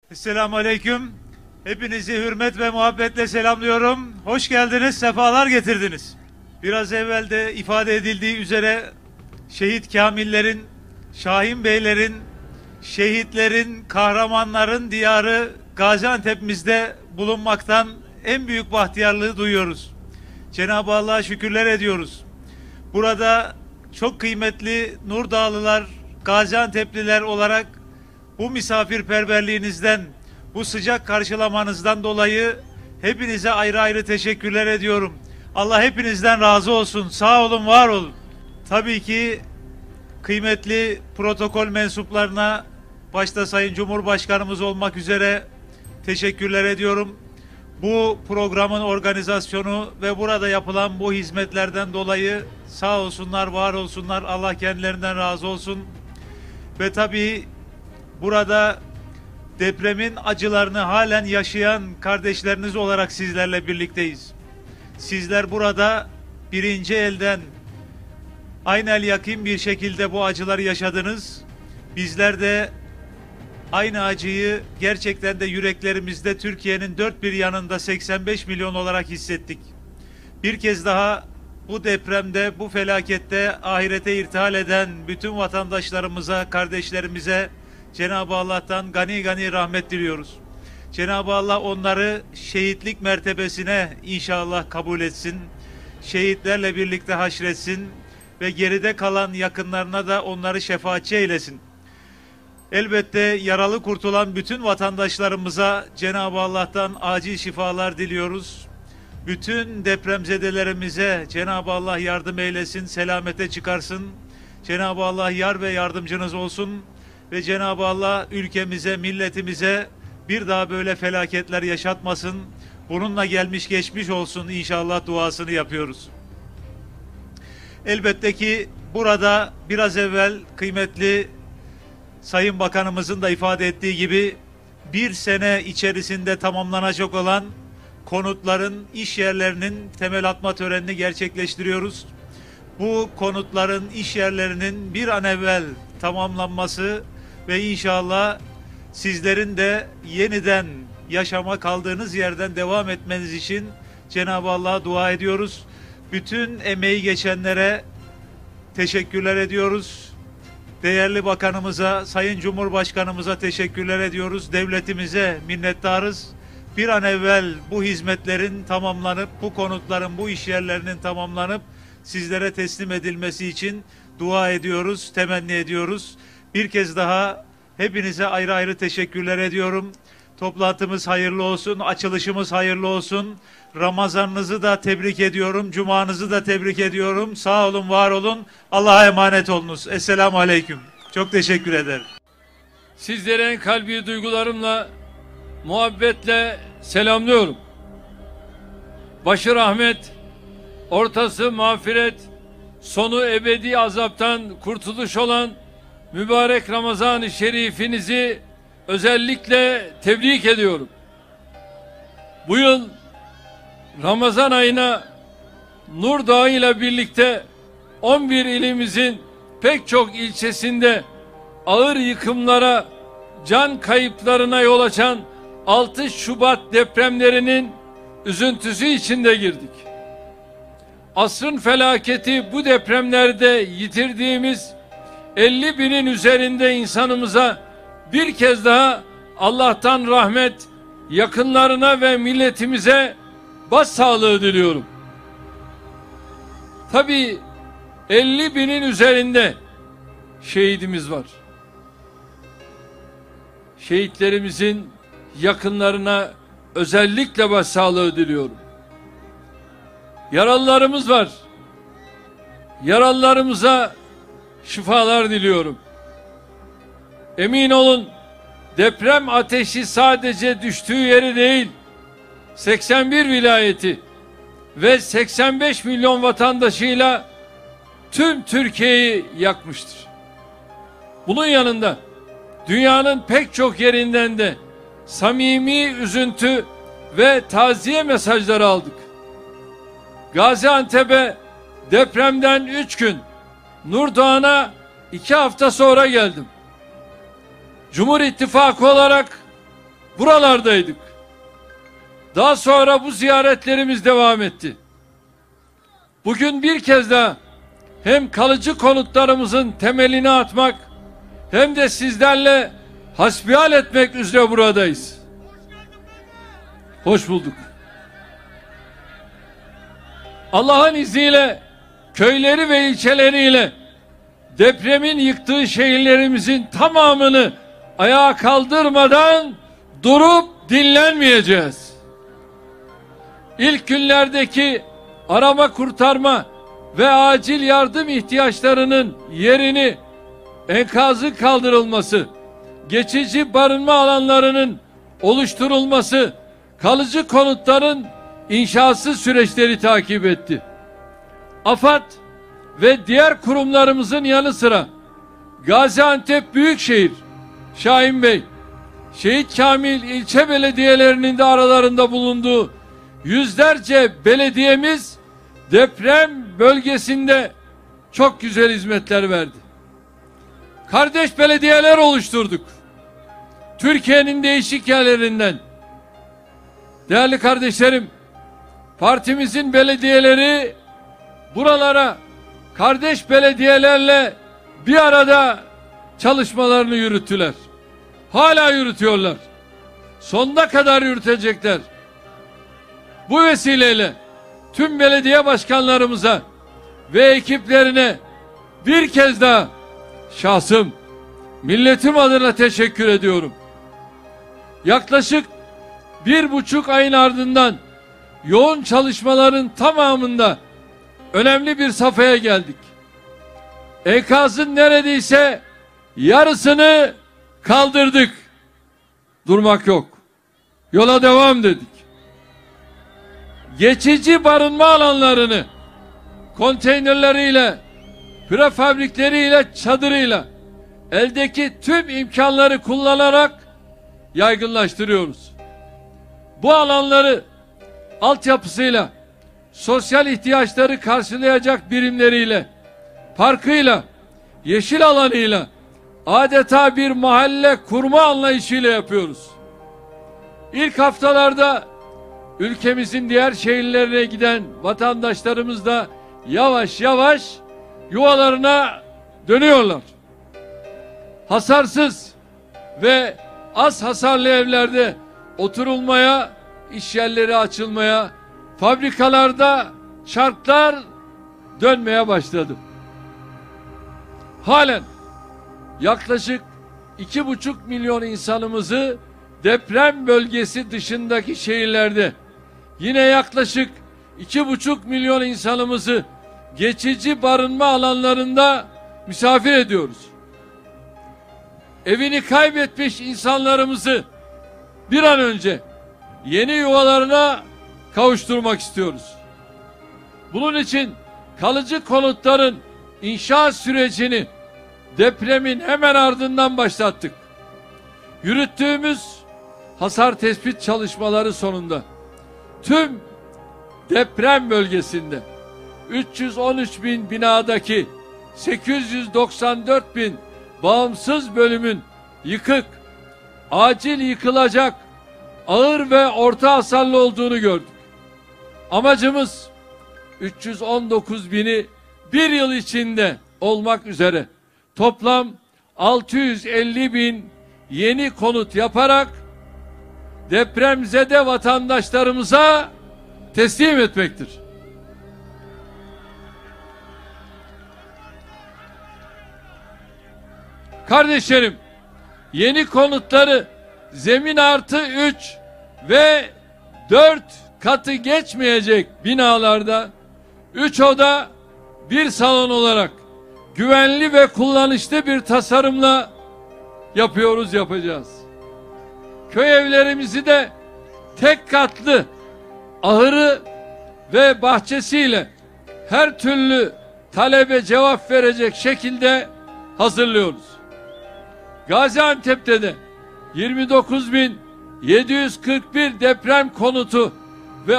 Esselamu Aleyküm. Hepinizi hürmet ve muhabbetle selamlıyorum. Hoş geldiniz, sefalar getirdiniz. Biraz evvel de ifade edildiği üzere şehit kamillerin, Şahin Beylerin, şehitlerin, kahramanların diyarı Gaziantep'imizde bulunmaktan en büyük bahtiyarlığı duyuyoruz. Cenab-ı Allah'a şükürler ediyoruz. Burada çok kıymetli Nurdağlılar, Gaziantep'liler olarak bu misafirperverliğinizden, bu sıcak karşılamanızdan dolayı hepinize ayrı ayrı teşekkürler ediyorum. Allah hepinizden razı olsun. Sağ olun, var olun. Tabii ki kıymetli protokol mensuplarına, başta Sayın Cumhurbaşkanımız olmak üzere teşekkürler ediyorum. Bu programın organizasyonu ve burada yapılan bu hizmetlerden dolayı sağ olsunlar, var olsunlar. Allah kendilerinden razı olsun. Ve tabii burada depremin acılarını halen yaşayan kardeşleriniz olarak sizlerle birlikteyiz. Sizler burada birinci elden aynel yakin bir şekilde bu acıları yaşadınız. Bizler de aynı acıyı gerçekten de yüreklerimizde Türkiye'nin dört bir yanında 85 milyon olarak hissettik. Bir kez daha bu depremde, bu felakette ahirete irtihal eden bütün vatandaşlarımıza, kardeşlerimize Cenab-ı Allah'tan gani gani rahmet diliyoruz. Cenab-ı Allah onları şehitlik mertebesine inşallah kabul etsin. Şehitlerle birlikte haşretsin ve geride kalan yakınlarına da onları şefaatçi eylesin. Elbette yaralı kurtulan bütün vatandaşlarımıza Cenab-ı Allah'tan acil şifalar diliyoruz. Bütün depremzedelerimize Cenab-ı Allah yardım eylesin, selamete çıkarsın. Cenab-ı Allah yar ve yardımcınız olsun. Ve Cenab-ı Allah ülkemize, milletimize bir daha böyle felaketler yaşatmasın. Bununla gelmiş geçmiş olsun inşallah duasını yapıyoruz. Elbette ki burada biraz evvel kıymetli Sayın Bakanımızın da ifade ettiği gibi bir sene içerisinde tamamlanacak olan konutların, iş yerlerinin temel atma törenini gerçekleştiriyoruz. Bu konutların, iş yerlerinin bir an evvel tamamlanması ve inşallah sizlerin de yeniden yaşama kaldığınız yerden devam etmeniz için Cenab-ı Allah'a dua ediyoruz. Bütün emeği geçenlere teşekkürler ediyoruz. Değerli bakanımıza, Sayın Cumhurbaşkanımıza teşekkürler ediyoruz. Devletimize minnettarız. Bir an evvel bu hizmetlerin tamamlanıp, bu konutların, bu iş yerlerinin tamamlanıp sizlere teslim edilmesi için dua ediyoruz, temenni ediyoruz. Bir kez daha hepinize ayrı ayrı teşekkürler ediyorum. Toplantımız hayırlı olsun, açılışımız hayırlı olsun. Ramazanınızı da tebrik ediyorum, cumanızı da tebrik ediyorum. Sağ olun, var olun. Allah'a emanet olunuz. Esselamu Aleyküm. Çok teşekkür ederim. Sizlere en kalbi duygularımla, muhabbetle selamlıyorum. Başı rahmet, ortası mağfiret, sonu ebedi azaptan kurtuluş olan mübarek Ramazan-ı Şerifinizi özellikle tebrik ediyorum. Bu yıl Ramazan ayına Nurdağ ile birlikte 11 ilimizin pek çok ilçesinde ağır yıkımlara, can kayıplarına yol açan 6 Şubat depremlerinin üzüntüsü içinde girdik. Asrın felaketi bu depremlerde yitirdiğimiz 50 binin üzerinde insanımıza bir kez daha Allah'tan rahmet, yakınlarına ve milletimize başsağlığı diliyorum. Tabii 50 binin üzerinde şehidimiz var. Şehitlerimizin yakınlarına özellikle başsağlığı diliyorum. Yaralılarımız var. Yaralılarımıza şifalar diliyorum. Emin olun, deprem ateşi sadece düştüğü yeri değil, 81 vilayeti ve 85 milyon vatandaşıyla tüm Türkiye'yi yakmıştır. Bunun yanında dünyanın pek çok yerinden de samimi üzüntü ve taziye mesajları aldık. Gaziantep'e depremden 3 gün, Nurdağ'a 2 hafta sonra geldim. Cumhur İttifakı olarak buralardaydık. Daha sonra bu ziyaretlerimiz devam etti. Bugün bir kez daha hem kalıcı konutlarımızın temelini atmak hem de sizlerle hasbihal etmek üzere buradayız. Hoş bulduk. Allah'ın izniyle köyleri ve ilçeleriyle depremin yıktığı şehirlerimizin tamamını ayağa kaldırmadan durup dinlenmeyeceğiz. İlk günlerdeki arama kurtarma ve acil yardım ihtiyaçlarının yerini enkazın kaldırılması, geçici barınma alanlarının oluşturulması, kalıcı konutların inşası süreçleri takip etti. AFAD ve diğer kurumlarımızın yanı sıra Gaziantep Büyükşehir, Şahin Bey, Şehit Kamil ilçe belediyelerinin de aralarında bulunduğu yüzlerce belediyemiz deprem bölgesinde çok güzel hizmetler verdi. Kardeş belediyeler oluşturduk. Türkiye'nin değişik yerlerinden. Değerli kardeşlerim, partimizin belediyeleri buralara kardeş belediyelerle bir arada çalışmalarını yürüttüler. Hala yürütüyorlar. Sonuna kadar yürütecekler. Bu vesileyle tüm belediye başkanlarımıza ve ekiplerine bir kez daha şahsım, milletim adına teşekkür ediyorum. Yaklaşık 1,5 ayın ardından yoğun çalışmaların tamamında önemli bir safhaya geldik. Enkazın neredeyse yarısını kaldırdık. Durmak yok. Yola devam dedik. Geçici barınma alanlarını konteynerleriyle, prefabrikleriyle, çadırıyla eldeki tüm imkanları kullanarak yaygınlaştırıyoruz. Bu alanları altyapısıyla, sosyal ihtiyaçları karşılayacak birimleriyle, parkıyla, yeşil alanıyla adeta bir mahalle kurma anlayışıyla yapıyoruz. İlk haftalarda ülkemizin diğer şehirlerine giden vatandaşlarımız da yavaş yavaş yuvalarına dönüyorlar. Hasarsız ve az hasarlı evlerde oturulmaya, iş yerleri açılmaya, fabrikalarda çarklar dönmeye başladı. Halen yaklaşık 2,5 milyon insanımızı deprem bölgesi dışındaki şehirlerde, yine yaklaşık 2,5 milyon insanımızı geçici barınma alanlarında misafir ediyoruz. Evini kaybetmiş insanlarımızı bir an önce yeni yuvalarına kavuşturmak istiyoruz. Bunun için kalıcı konutların inşa sürecini depremin hemen ardından başlattık. Yürüttüğümüz hasar tespit çalışmaları sonunda tüm deprem bölgesinde 313 bin binadaki 894 bin bağımsız bölümün yıkık, acil yıkılacak, ağır ve orta hasarlı olduğunu gördük. Amacımız 319 bini bir yıl içinde olmak üzere toplam 650 bin yeni konut yaparak depremzede vatandaşlarımıza teslim etmektir. Kardeşlerim, yeni konutları zemin artı 3 ve 4 katı geçmeyecek binalarda 3 oda 1 salon olarak güvenli ve kullanışlı bir tasarımla yapacağız. Köy evlerimizi de tek katlı ahırı ve bahçesiyle her türlü talebe cevap verecek şekilde hazırlıyoruz. Gaziantep'te de 29.741 deprem konutu ve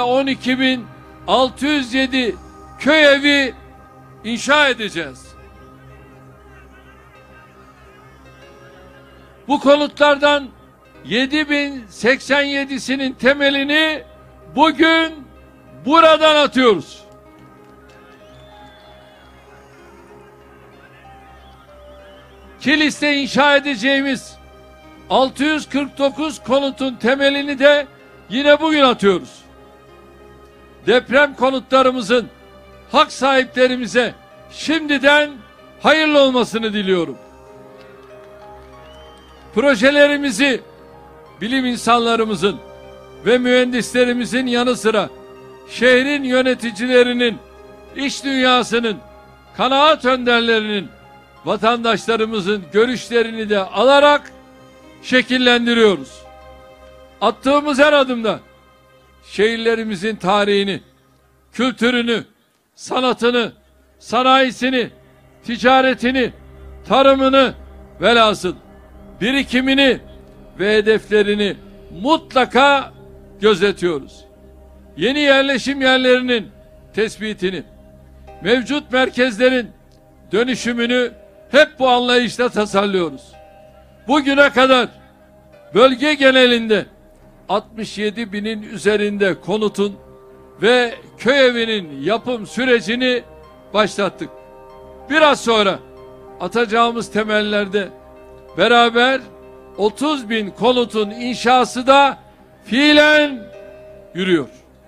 12.607 köy evi inşa edeceğiz. Bu konutlardan 7087'sinin temelini bugün buradan atıyoruz. Kilis'te inşa edeceğimiz 649 konutun temelini de yine bugün atıyoruz. Deprem konutlarımızın hak sahiplerimize şimdiden hayırlı olmasını diliyorum. Projelerimizi bilim insanlarımızın ve mühendislerimizin yanı sıra şehrin yöneticilerinin, iş dünyasının, kanaat önderlerinin, vatandaşlarımızın görüşlerini de alarak şekillendiriyoruz. Attığımız her adımda şehirlerimizin tarihini, kültürünü, sanatını, sanayisini, ticaretini, tarımını, velhasıl birikimini ve hedeflerini mutlaka gözetiyoruz. Yeni yerleşim yerlerinin tespitini, mevcut merkezlerin dönüşümünü hep bu anlayışla tasarlıyoruz. Bugüne kadar bölge genelinde 67 binin üzerinde konutun ve köy evinin yapım sürecini başlattık. Biraz sonra atacağımız temellerde beraber 30 bin konutun inşası da fiilen yürüyor.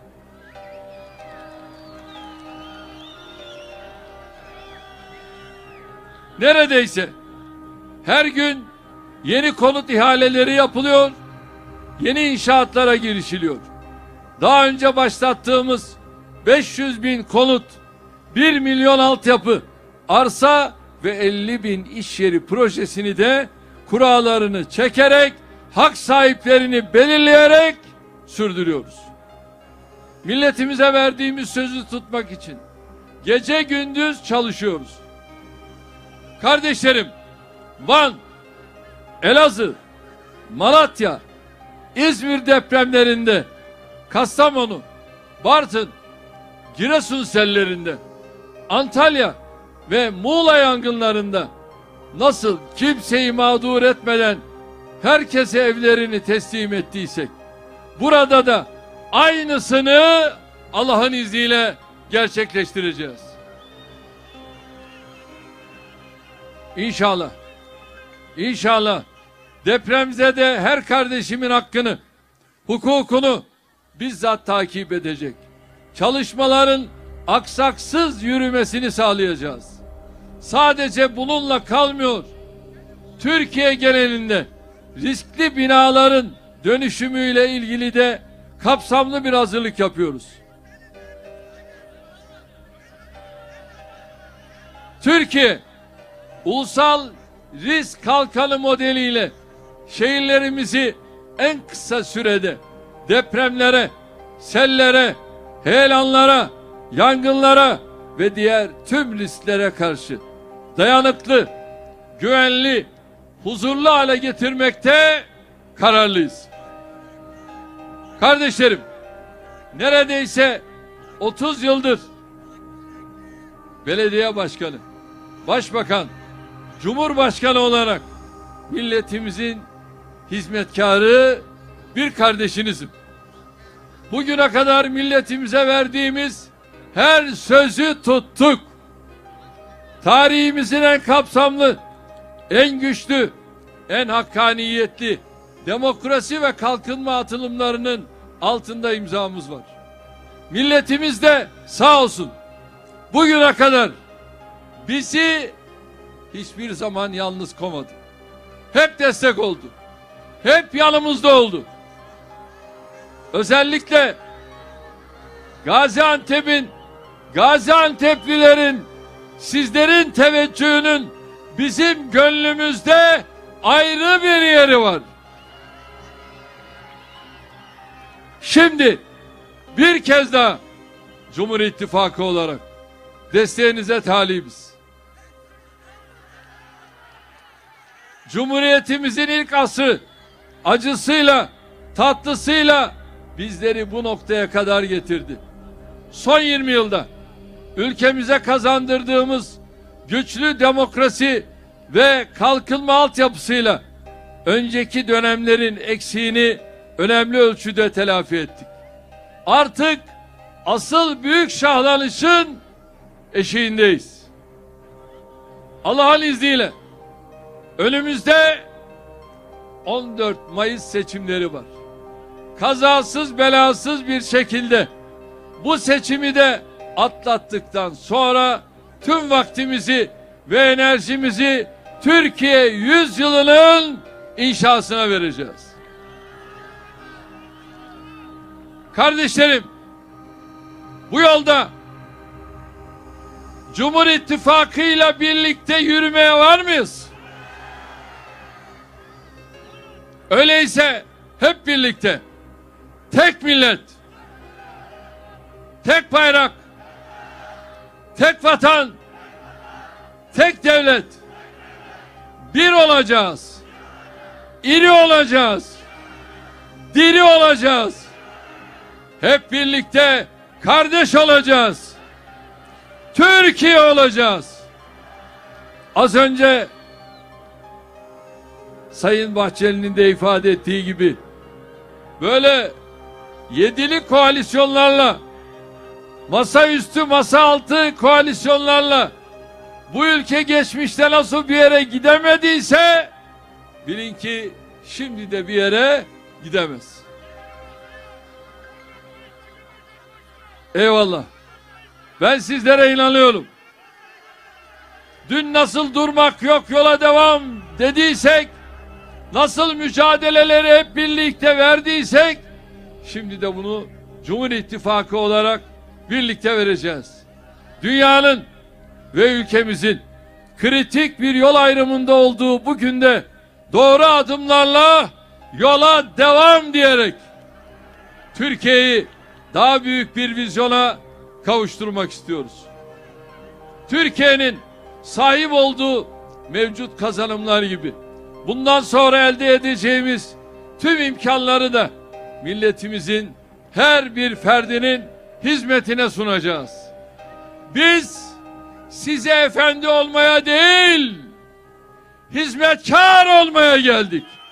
Neredeyse her gün yeni konut ihaleleri yapılıyor, yeni inşaatlara girişiliyor. Daha önce başlattığımız 500 bin konut, 1 milyon altyapı, arsa ve 50 bin iş yeri projesini de kurallarını çekerek, hak sahiplerini belirleyerek sürdürüyoruz. Milletimize verdiğimiz sözü tutmak için gece gündüz çalışıyoruz. Kardeşlerim, Van, Elazığ, Malatya, İzmir depremlerinde, Kastamonu, Bartın, Giresun sellerinde, Antalya ve Muğla yangınlarında nasıl kimseyi mağdur etmeden herkese evlerini teslim ettiysek, burada da aynısını Allah'ın izniyle gerçekleştireceğiz. İnşallah, inşallah depremzede her kardeşimin hakkını, hukukunu bizzat takip edecek. Çalışmaların aksaksız yürümesini sağlayacağız. Sadece bununla kalmıyor. Türkiye genelinde riskli binaların dönüşümüyle ilgili de kapsamlı bir hazırlık yapıyoruz. Türkiye ulusal risk kalkanı modeliyle şehirlerimizi en kısa sürede depremlere, sellere, heyelanlara, yangınlara ve diğer tüm risklere karşı dayanıklı, güvenli, huzurlu hale getirmekte kararlıyız. Kardeşlerim, neredeyse 30 yıldır belediye başkanı, başbakan, cumhurbaşkanı olarak milletimizin hizmetkarı bir kardeşinizim. Bugüne kadar milletimize verdiğimiz her sözü tuttuk. Tarihimizin en kapsamlı, en güçlü, en hakkaniyetli demokrasi ve kalkınma atılımlarının altında imzamız var. Milletimiz de sağ olsun bugüne kadar bizi hiçbir zaman yalnız koymadı. Hep destek oldu. Hep yanımızda oldu. Özellikle Gaziantep'lilerin, sizlerin teveccühünün bizim gönlümüzde ayrı bir yeri var. Şimdi bir kez daha Cumhur İttifakı olarak desteğinize talibiz. Cumhuriyetimizin ilk asrı acısıyla, tatlısıyla bizleri bu noktaya kadar getirdi. Son 20 yılda ülkemize kazandırdığımız güçlü demokrasi ve kalkınma altyapısıyla önceki dönemlerin eksiğini önemli ölçüde telafi ettik. Artık asıl büyük şahlanışın eşiğindeyiz. Allah'ın izniyle önümüzde 14 Mayıs seçimleri var. Kazasız belasız bir şekilde bu seçimi de atlattıktan sonra tüm vaktimizi ve enerjimizi Türkiye 100 yılının inşasına vereceğiz. Kardeşlerim, bu yolda Cumhur İttifakı ile birlikte yürümeye var mıyız? Öyleyse hep birlikte tek millet, tek bayrak, tek vatan, tek devlet, bir olacağız, iri olacağız, diri olacağız, hep birlikte kardeş olacağız, Türkiye olacağız. Az önce Sayın Bahçeli'nin de ifade ettiği gibi böyle yedili koalisyonlarla, masaüstü masa altı koalisyonlarla bu ülke geçmişte nasıl bir yere gidemediyse bilin ki şimdi de bir yere gidemez. Eyvallah. Ben sizlere inanıyorum. Dün nasıl durmak yok yola devam dediysek, nasıl mücadeleleri hep birlikte verdiysek, şimdi de bunu Cumhur İttifakı olarak birlikte vereceğiz. Dünyanın ve ülkemizin kritik bir yol ayrımında olduğu bu günde doğru adımlarla yola devam diyerek Türkiye'yi daha büyük bir vizyona kavuşturmak istiyoruz. Türkiye'nin sahip olduğu mevcut kazanımlar gibi bundan sonra elde edeceğimiz tüm imkanları da milletimizin her bir ferdinin hizmetine sunacağız. Biz size efendi olmaya değil, hizmetkar olmaya geldik.